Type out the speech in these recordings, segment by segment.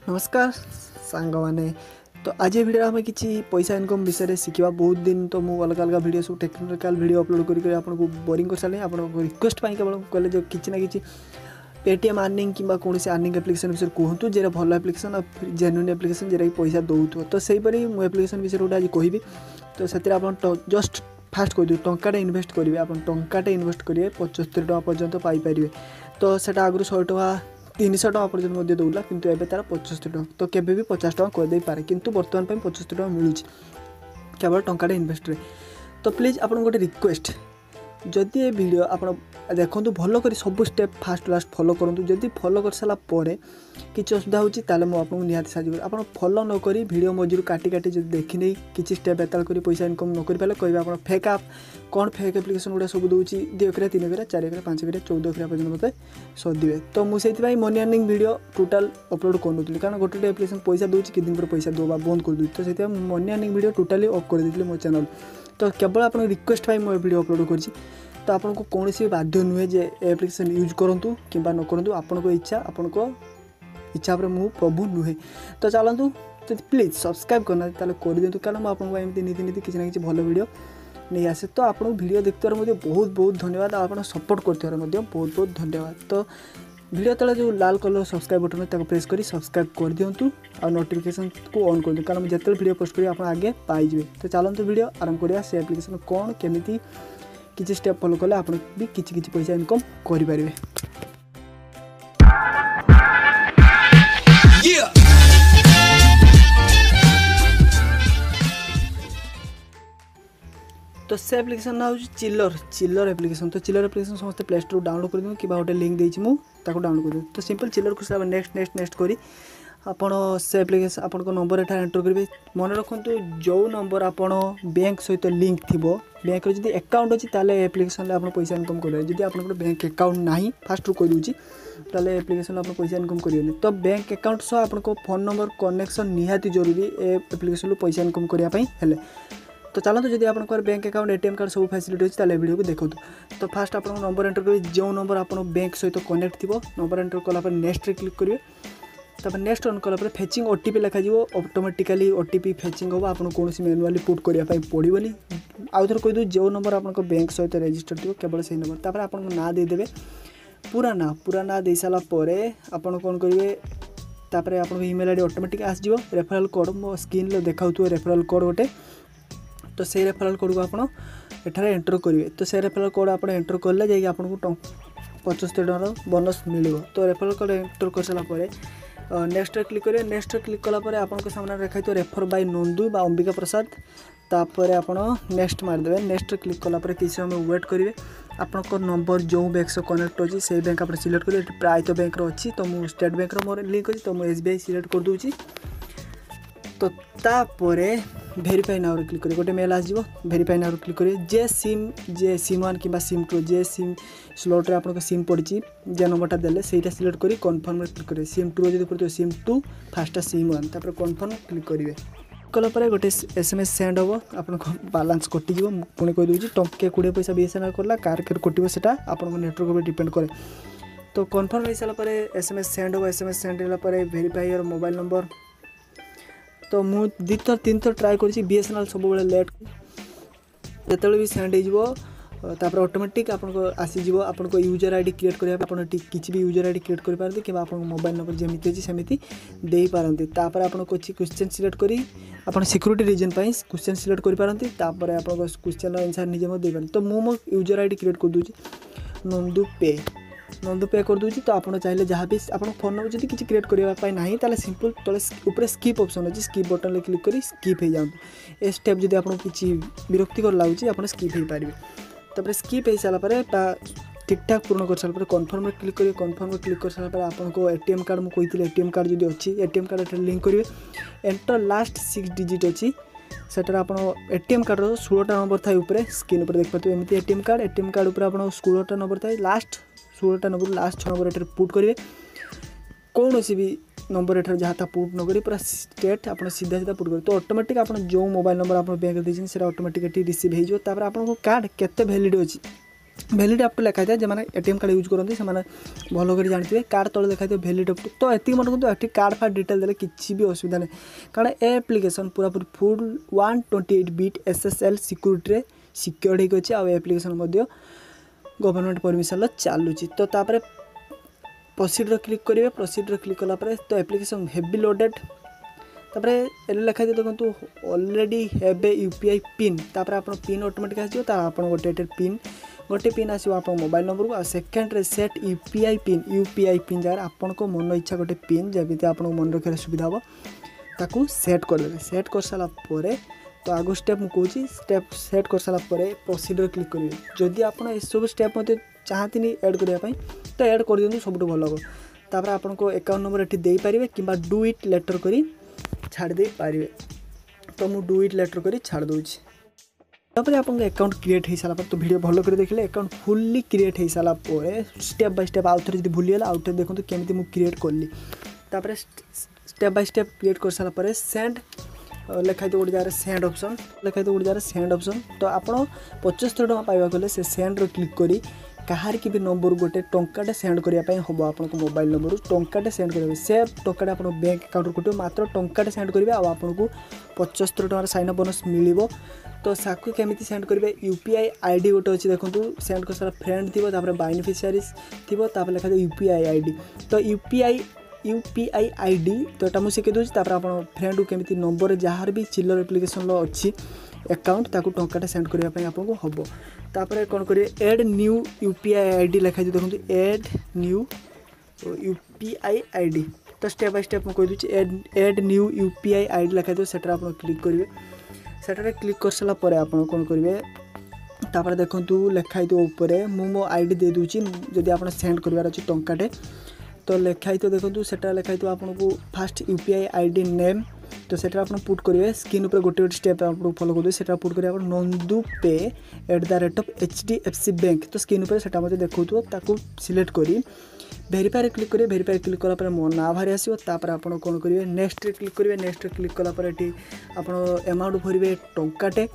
नमस्कार सांग मैंने तो आज वीडियो आम किसी पैसा इनकम विषय में शिखा बहुत दिन तो मुझे अलग अलग वीडियो सब टेक्निकल वीडियो अपलोड करके आपको बोरिंग कर सारे आप रिक्वेस्ट केवल कहले जो किसी ना कि पेटीएम अर्निंग कि कौन से अर्निंग एप्लिकेशन विषय कहतु जे भल एप्लिकेशन और जेन्युइन एप्लिकेशन जेटा पैसा दौथ तो सहीपरी मुझे एप्लिकेशन विषय गोटे आज कहबी तो से जस्ट फास्ट कह टाटे इनभेस्ट करेंगे आप टाटे इनभेस्ट करेंगे 75 टका पर्यंत पाइपर तो से आगुरी 100 टका 300 टका पर्यंत दौला किंतु एबे तार 75 टका तो केबे भी 50 टका कर दे पारे किंतु वर्तमान पे 75 टका मिलूँ केवल टाटे इनभेस्ट रे तो प्लीज आपन गोटे रिक्वेस्ट जदि ये वीडियो आप देखो भल कर सब स्टेप फास्ट लास्ट फॉलो करूँ जदि फॉलो कर सारा किसी असुविधा होती आपको निहाती साहय आप फॉलो न करी वीडियो मझी काटी काटी जब देखने किसी स्टेप बेताल कर पैसा इनकम न कर पारे कहे आप फेक आप कौन फेक एप्लिकेशन गुड़ा सब दूसरी 2 एकरा 3 एकरा 4 एकरा 5 एकरा 14 एकरा पर्यटन मत सदिवे तो मुझे money earning video total upload करूँ कारण गोटे एप्लिकेशन पैसा दूसरी कि दिन पर पैसा देवा बंद कर दूसरी तो से money earning video totally off कर देती मो चैनल तो केवल आप रिक्वेस्ट पाई मुझे वीडियो अपलोड कर तो आपको कौन सी बाध्य नुहे जे एप्लिकेशन यूज करूँ कि न करूँ आपको इच्छा आपको इच्छा पर मु प्रभु नुहे तो चलतु तो प्लीज सब्सक्राइब करना कर दिखाँ कारण मुझे आपको एमती नीति नीति किसी ना कि भल वीडियो नहीं आसे तो आपको वीडियो देखते बहुत बहुत धन्यवाद आप सपोर्ट कर बहुत बहुत धन्यवाद तो वीडियो तले जो लाल कलर सब्सक्राइब बटन है प्रेस कर सब्सक्राइब कर दिंतु और नोटिफिकेशन को ऑन कर दिखाँ कारण जिते वीडियो पोस्ट करी आप आगे पाइबे तो चलतु वीडियो आरंभ करिया से एप्लिकेशन कौन केमिति किसी स्टेप फॉलो कले आप भी किसी पैसा इनकम करें। तो से एप्लिकेशन ना चिल्लर एप्लिकेशन तो चिल्लर एप्लिकेशन समस्त प्ले स्टोर डाउनलोड कर कि गोटे लिंक देती मुझे डाउनलोड कर तो सिंपल चिल्लर को नेक्स्ट नेक्स्ट नेक्स्ट करी आपण से एप्लिकेशन आपण नंबर एटा एंटर करेंगे मन रखु जो नंबर आपण बैंक सहित लिंक थी बैंक जब अकाउंट अच्छी ताले एप्लिकेशन आप पैसा इनकम करेंगे जब आप बैंक अकाउंट ना फास्ट कह दूसरी ताले एप्लिकेशन आप पैसा इनकम करेंगे तो बैंक अकाउंट सह आपको फोन नंबर कनेक्शन निहाती जरूरी एप्लिकेशन पैसा इनकम करने तो चलते जब आप बैंक अकाउंट एटीएम कार्ड सब फैसिलिटी अच्छी ताले वीडियो को देखो तो फास्ट आप नंबर एंटर करेंगे जो नंबर आप बैंक सहित कनेक्ट थी नंबर एंटर कलापर नेक्स्ट क्लिक करेंगे तब नेक्स्ट ऑन कलापर फेचिंग ओटीपी लिखा ऑटोमेटिकली ओटीपी फेचिंग हम आपको कौन मैनुअली पुट करने पड़ोनी आउ थे कहीदे जो नंबर आप बैंक सहित रजिस्टर थी केवल से नंबर तापर आप ना देदेवे पूरा ना दे सारापर आपड़ कौन करेंगे तापर आप ईमेल आईडी ऑटोमेटिक आसो रेफरल कोड मो स्क्रीन देखा रेफरल कोड गोटे तो से रेफरल कोड को आप एठारे एंटर करेंगे तो से रेफरल कोड आप एंटर कले जाइए आपको 75 टका बोनस मिल तो रेफरल कोड एंटर कर सारापर नेक्स्ट क्लिक करेंगे नेक्स्ट क्लिक कलापर आपको सामने देखा रेफर बाय नंदू बा अंबिका प्रसाद तापर आप नेक्स्ट मारदेवे नेक्स्ट क्लिक कलापर किसी समय वेट करेंगे आपंकर नंबर जो बैंक से कनेक्ट अच्छी से बैंक आप सिलेक्ट करेंगे प्रायत बैंक अच्छी तो मुझे स्टेट बैंक मोर लिंक अच्छी तो मुझे एसबीआई सिलेक्ट कर दूसरी तो तापर भेरीफाई नाउ क्लिक करेंगे गोटे मेल आसो भेरीफाई नाउ क्लिक करेंगे जे सिम 1 कि सिम 2 जे सिम स्लॉट रे आपको सिम पड़ी जे नंबरटा देले सेटा सिलेक्ट करी कन्फर्म क्लिक करेंगे सिम 2 जब पड़े सिम 2 फास्ट सिम 1 तापर कन्फर्म क्लिक करेंगे कलापर गोटे एसएमएस सेंड हम आपको बालांस कटिज पुणी कही दूसरी टंके 20 पैसा बीएसएनएल करला कार कटिव से नेटवर्क पर डिपेंड करे तो कन्फर्म हो सारापर एसएमएस सेंड हम एसएमएस सेंड होगापर भेरीफाई योर मोबाइल नंबर तो मुझे 2 थर 3 थर ट्राए कर बीएसएनएल सब लेट जो भी सेंड हो ऑटोमेटिक आपको आसीज आपको यूजर आईडी क्रिएट करने किसी भी यूजर आईडी क्रिएट करेंगे कि आप मोबाइल नंबर जमी अच्छी सेमती दे पारती आपको क्वेश्चन सिलेक्ट करी आप सिक्योरिटी रीजन क्वेश्चन सिलेक्ट करेंगे आप क्वेश्चन आंसर निजे दे पारे तो मुझे मो यूजर आईडी क्रिएट कर दूसरी नंदू पे कर दूसरी तो आप चाहिए जहाँ भी आप फोन नंबर जब किसी क्रिएट करने ना ताले सिंपल तले ऊपर स्किप ऑप्शन अच्छी स्किप बटन क्लिक कर स्किप हो जाऊँ ए स्टेप जब आपको किसी विरक्तिकर लगुच आप स्किप हो पारे तब स्किप हो सारापर ठीक ठाक पूर्ण कर सारापर कन्फर्म क्लिक करेंगे कन्फर्म क्लिक कर सारापर आपको एटीएम कार्ड मुझे कही एटीएम कार्ड जब अच्छी एटीएम कार्ड लिंक करेंगे एंटर लास्ट 6 डिजिट अच्छी सेटार आप एटीएम कार्ड 16टा नंबर था ऊपर स्क्रीन पर देख पाते एमती एटीएम कार्ड ऊपर आप 16टा नंबर था लास्ट 16टा नंबर लास्ट 6 नंबर एट पुट करेंगे कौन सी भी नंबर एठार जहाँ था पुट न करी पूरा स्टेट आप सीधा सीधा पुट करेंगे तो ऑटोमेटिक आप जो मोबाइल नंबर आप बैंक देते ऑटोमेटिक रिसीव हो कार्ड केते वैलिड अच्छी भैलिड अप टू लिखाई था जो एटीएम कार्ड यूज करते हैं भल कर जानते कार्ड तले देखा था भैलिड अप टू तो ये मन करते ये कार्ड फार्ड डिटेल देले किसी भी असुविधा नहीं कारण एप्लिकेशन पूरा पूरी full 128 bit SSL security secured होगी अच्छे आउ एप्लिकेशन गवर्नमेंट परमिशन चलुची तो तापर प्रोसीड क्लिक करेंगे प्रोसीड क्लिक कलापर तो एप्लिकेशन हेवी लोडेड तापर एल लिखाई देखो already have a UPI pin तापर आप पिन ऑटोमेटिक आसो आप गोटे पिन आसो आप मोबाइल नंबर को आ सेकेंड सेट यूपीआई पिन जगह आपण को मन इच्छा गोटे पिन जमी आप मन रखा सुविधा हम ताकू सेट करदे सेट कर सारापर तो आगो स्टेप मुझे स्टेप सेट कर सारापर प्रोसीडर क्लिक करेंगे जदि आप सब स्टेप मत चाहती ऐड करने तो ऐड कर दिखाँ सब भल हम तापर आपको अकाउंट नंबर ये दे पारे कि डू इट लेटर करी छाड़ दे पारे तो मुझे डू इट लेटर करी छाड़ दूँगी तापर आप अकाउंट क्रिएट हो सारा तो वीडियो भल कर देखिए अकाउंट फुल्ली क्रिएट हो सारापर स्टेप बाय स्टेप आउ थे भूलीगला आउ थे देखो केमी मुझे क्रिएट कली तापर स्टेप बाय स्टेप क्रिएट कर सारापर सेंड लिखाई तो गोटे जगह सेंड ऑप्शन लिखाई तो गोटे जगह सेंड ऑप्शन तो आप 75 टଙ୍କା पाइबा गले से सेंड रो क्लिक करी कहार की भी नंबर गोटे टंकाटे सेंड करने हम आपको मोबाइल नंबर टंकाटे सेंड करेंगे से टंकाटे आप बैंक अकाउंट कटे मात्र टंकाटे सेंड करेंगे आपको 75 टଙ୍କାର साइन अप बोनस मिल तो साकू केमी सेंड करेंगे यूपीआई आईडी गोटे अच्छी देखो सेंड कर सारा फ्रेंड थी बेनिफिशियरीज थी लिखा यूपीआई आईडी तो यूपीआई आईडी तो ये मुझे दूसरी तापर आप फ्रेंड को केमी नंबर जहाँ भी चिल्लर एप्लिकेशन अच्छी अकाउंट ताकू टंकाटे सेंड करने आपको हम तापर कौन करेंगे एड न्यू यूपीआई आईडी लिखाई देखो एड न्यू यूपीआई आईडी तो स्टेप बाय स्टेप मुझे कहीदे एड न्यू यूपीआई आईडी लिखाई से आप क्लिक करेंगे सेटारे क्लिक कर सारापर आप कौन करेंगे तापर देखो लिखाई ऊपर मो आईडी दे दूची जदि आप सेंड करार अच्छे टंकाटे तो लिखाई तो देखो सेटा लिखाई तो आपको फास्ट यूपीआई आईडी नेम तो सेटा आप पुट करेंगे स्क्रीन ऊपर गोटे गोटे स्टेप आप फॉलो करेंगे सेटा पुट करेंगे आप नंदू पे @HDFC बैंक तो स्क्रीन ऊपर सेटा मते देखो ताकू सिलेक्ट करी वेरीफाई क्लिक करेंगे वेरीफाई क्लिक कलापर मो ना बाहरी आसो तापर आप कौन करेंगे नेक्स्ट क्लिक करेंगे नेक्स्ट क्लिक कलापर ये आप अमाउंट भरवे टंकाटे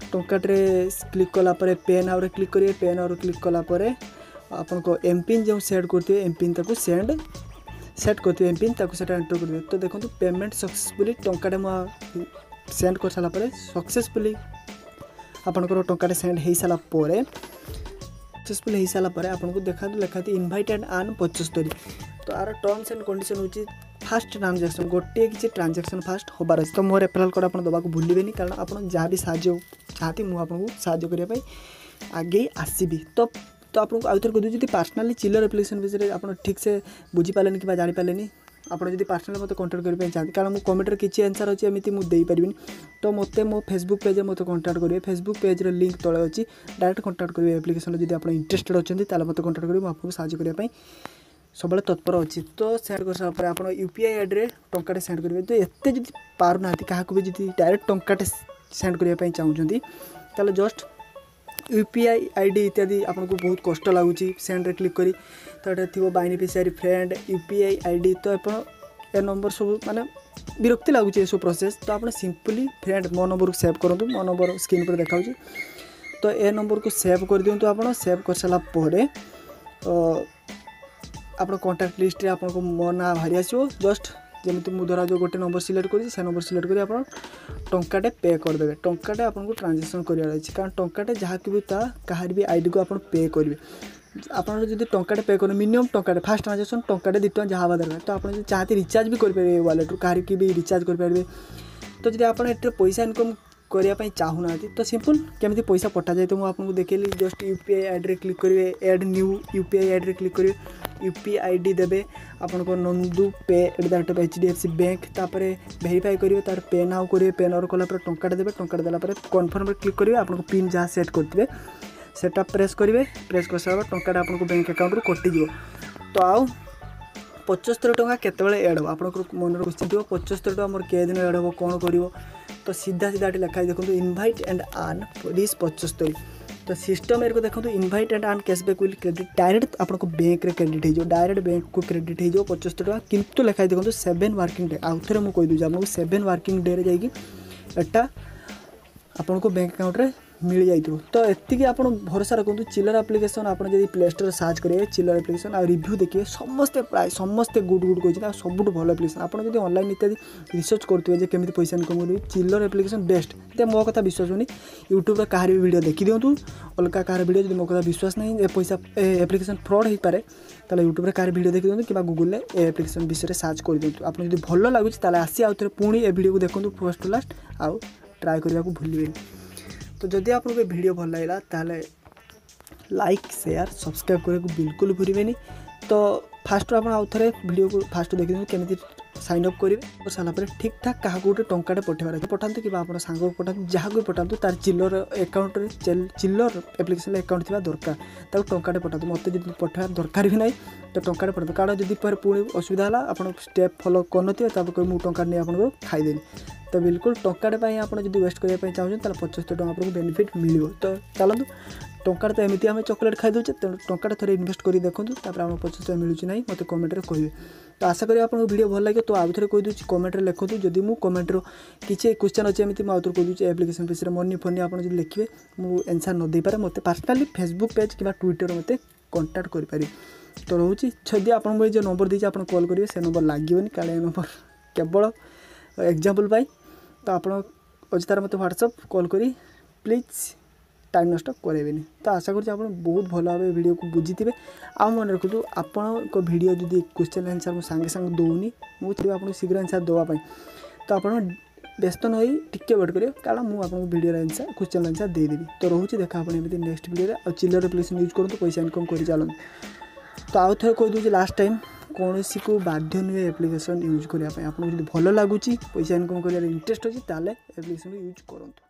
क्लिक कलापर पेन आउट क्लिक करेंगे पेन आउट क्लिक कलापर आपको एमपिन जो सेट करते एमपिन ताकू सेट करते एमपिन ताकू सेटा एंटर कर तो देखो पेमेंट सक्सेसफुली टंकाटे सेंड कर सारापर सक्सेसफुली आपंकर टंकाटे सेंड हो सारापर सक्सेसफुल हो सारापर आपको देखा लिखा इनवाइटेड आन 75 तो आर टर्म्स एंड कंडीशन होची फास्ट ट्रांजेक्शन गोटे किसी ट्रांजेक्शन फास्ट होबार अच्छे तो मोर रेफरल कोड आप दवा भूलें कारण आप जहाँ भी साहाय्य चाहती मुझे साहाय्य करने आगे आसबि तो आपको आउ थे कहूँ पर्सनाली चिल्लर एप्लिकेशन विषय आप ठीक से बुझीपारे कि जापारे आपड़ जब पर्सनाली मत कंटाक्ट करने चाहते कारण मुझे कमेंटर किसी आंसर अच्छी एमती मुझे पारिनी तो मत मो फेसबुक पेज मत कंटाक्ट करेंगे फेसबुक पेज लिंक तले अच्छी डायरेक्ट कंटाक्ट करेंगे एप्लिकेशन जब आप इंटरेस्टेड अच्छा मत कंटाक्ट करेंगे आपको साहाय्य करने सब तत्पर अच्छी तो सेंड कर सारापर आप यूपीआई आईडी टंकाटे सेंड करेंगे तो एत जब पारना क्या भी जब डायरेक्ट टंकाटे सेंड करने चाहूँगी तो जस्ट यूपीआई आईडी इत्यादि आपको बहुत कष्ट लगुच सेंड रे क्लिक करी तो ये थी बेनिफिशियरी फ्रेंड यूपीआई आईडी तो आप ए नंबर सब माने विरक्ति लगुच ये सब प्रोसेस तो आप सिंपली फ्रेंड मो नंबर को सेव करूँ मो नंबर स्क्रीन पर देखा तो ए नंबर को सेव कर दिंतु आप सेव कर सारापर आप कॉन्टैक्ट लिस्ट रे आपको मो ना बाहरी आसो जस्ट जमी मुझे धरा जो गोटे नंबर सिलेक्ट कर से नंबर सिलेक्ट कर आप टंकाटे पे करदे टंकाटे आपको ट्रांजेक्शन करार अच्छे कारण टंकाटे जहाँ कि भी कहार भी आईडी को आप पे करेंगे आप टंकाटे पे कर मिनिमम टंकाटे फास्ट ट्रांजेक्शन टंकाटे 2 टଙ୍କା जहाँ दरकार तो आप चाहते रिचार्ज भी करेंगे वालेट कहार की भी रिचार्ज करेंगे तो जब आप पैसा इनकम करने चाहूना तो सिंपल केमी पैसा पठा जाए तो मुझे आपको देखली जस्ट यूपीआई आईडी क्लिक करेंगे add new UPI ID click करेंगे यूपीआई आईडी देवे आपको नंदू पे @HDFC बैंक तापर वेरीफाई करेंगे तार पे नाउ करेंगे पे नाउ कलापर टंकाटे देवे टंकाटे देलापर कन्फर्म क्लिक करेंगे आपको पिन जहाँ सेट करते सेटा प्रेस करेंगे प्रेस कर सारा टंकाटा आपको बैंक अकाउंट रू कटिज तो आउ 75 ଟଙ୍କା केतबेले एड हो आप मन क्वेश्चन थी 75 ଟଙ୍କା मोर के दिन एड हो कौन कर तो सीधा सीधा लिखा देखो इनवाइट एंड आर्न दिस 75 तो सिस्टम एरको देखो invite and earn cashback will credit direct आपको बैंक रे क्रेडिट हो डायरेक्ट बैंक को क्रेडिट हो 75 ଟଙ୍କା किंतु लिखा देखो 7 वर्किंग डे आउ थे मुझे कहीदे आपको 7 वर्किंग डे जाकि एटा आपको बैंक अकाउंट रे मिल जाइए। तो एतिक आप भरोसा रखुद चिलर एप्लिकेशन आप प्ले स्टोर सर्च करेंगे चिलर एप्लिकेशन आ रिव्यू देखिए समस्ते प्राय समस्ते गुड गुड कहते सब भल एप्लिकेशन आप ऑनलाइन इत्यादि रिसर्च करुवे केमी पैसा इनकम करेंगे चिलर एप्लिकेशन बेस्ट। तो मो कथा विश्वास होनी यूट्यूब कह वीडियो देखी दिंतु अलग कह वीडियो जो मो कथा विश्वास नहीं पैसा एप्लिकेशन फ्रॉड हो पारे ताले यूट्यूब कह वीडियो देखी दिंतु कि गूगल एप्लिकेशन विषय सर्च कर दिंतु आप जो भल लगुच आसी आउ थे पुणी ए वीडियो को देखो फर्स्ट टू लास्ट आउ ट्राए करने को भूलें। तो जदि आपको वीडियो भल लगा ताले लाइक शेयर सब्सक्राइब करने को बिल्कुल भूलें। तो फास्ट आप आउ थे वीडियो को फास्ट देखी दिखाते केमी साइन अप करेंगे कर सारापर ठीक ठाक क्या गोटे टंकाटे पठेबार पठातु कि आप सांग को पठातु जहाँ को पठातु तार चिल्लर अकाउंट चिल्लर एप्लिकेशन अकाउंट थी दरकार ताको टंकाटे पठातु मत जो पठार दरकार भी ना तो टंकाटे पठातु कारण जब पुणी असुविधा है आप स्टेप फॉलो कर मुझे टंका नहीं आपको खाईदेनी। तो बिल्कुल टंकाटे आप वेस्ट करने चाहते 75 टका आपको बेनिफिट मिल। तो चलते टंका तो एमती आम चॉकलेट खाईदे तेणु टंका थे इन्वेस्ट कर देखो तापर आम 75 टका मिलूँ ना मत कमेंट कहे। तो आशा करी आपको वीडियो भल लगे तो आउ थे कहीदे कमेंट लिखूँ जदि मुझे कमेंट किसी क्वेश्चन अच्छे एमती आउ थे कहीदे एप्लिकेशन विषय मनी फनी आप लिखे मुझे एनसर न दे पारे मत पर्सनाली फेसबुक पेज कि ट्विटर मत कंटाक्ट करें। तो रोचे जदि आप जो नंबर देती आप कॉल करेंगे से नंबर लगे काले नंबर केवल एग्जाम्पल पाई। तो आप अजतार मत व्हाट्सअप कॉल करी प्लीज टाइम नष्ट करेंगे। तो आशा करुँच आप बहुत भल भाव वीडियो को बुझी थे आ मन रखु आप वीडियो जब क्वेश्चन आंसर मुझे सांगे सांगे दौनी मुझे आपको शीघ्र आंसर देवाई। तो आप व्यस्त न टिके वेट करेंगे कारण मुझे वीडियो आंसर क्वेश्चन आंसर देदेवी। तो रोचे देखा आपने नेक्स्ट वीडियो आ चिल्लर एप्लिकेशन यूज करूँ पैसा इनकम कर चलते। तो आउ थे कहीदे लास्ट टाइम कौन को बाध्य नुहे एप्लिकेशन यूज करने आपको जो भल लगुच पैसा इनकम कर इंटरेस्ट अच्छी ताले एप्लिकेशन यूज करूँ।